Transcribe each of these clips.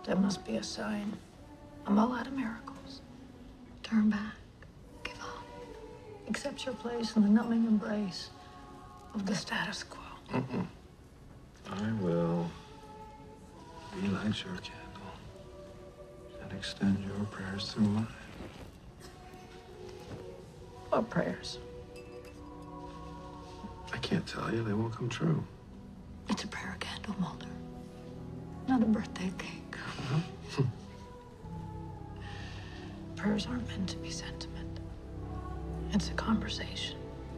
There must be a sign. I'm all out of miracles. Turn back. Give up. Accept your place in the numbing embrace of the status quo. I will relight your candle and extend your prayers through mine. What prayers? I can't tell you. They won't come true. It's a prayer candle, Mulder. Not a birthday cake. Prayers aren't meant to be sentiment. It's a conversation.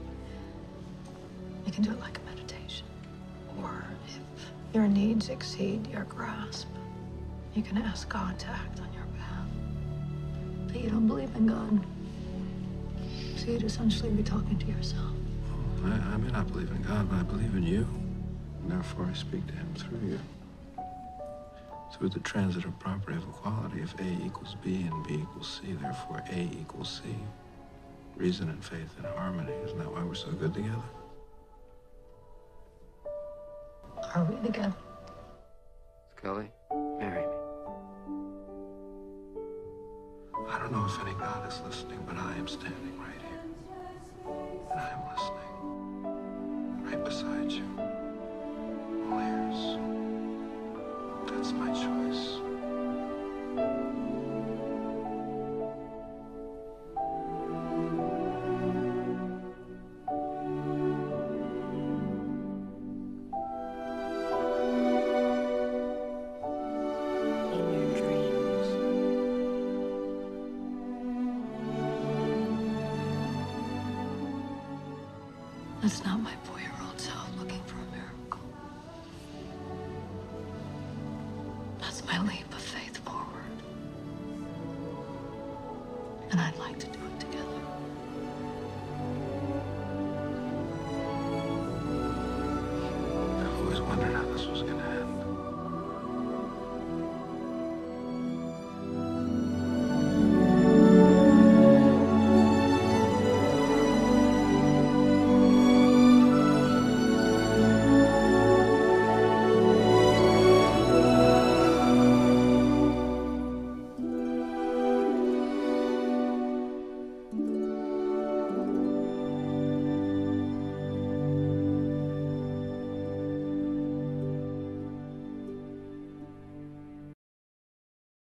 You can do it like a meditation. Or if your needs exceed your grasp, you can ask God to act on your behalf. But you don't believe in God. So you'd essentially be talking to yourself. I may not believe in God, but I believe in you. And therefore, I speak to him through you. Through the transitive property of equality, if A equals B and B equals C, therefore A equals C. Reason and faith and harmony. Isn't that why we're so good together? Are we together? Scully, marry me. I don't know if any God is listening, but I am standing right here. And I am listening. Right beside you. All ears. That's my choice. In your dreams. That's not my 4-year-old self looking for a miracle. That's my leap of faith forward. And I'd like to do it together. I've always wondered how this was gonna happen.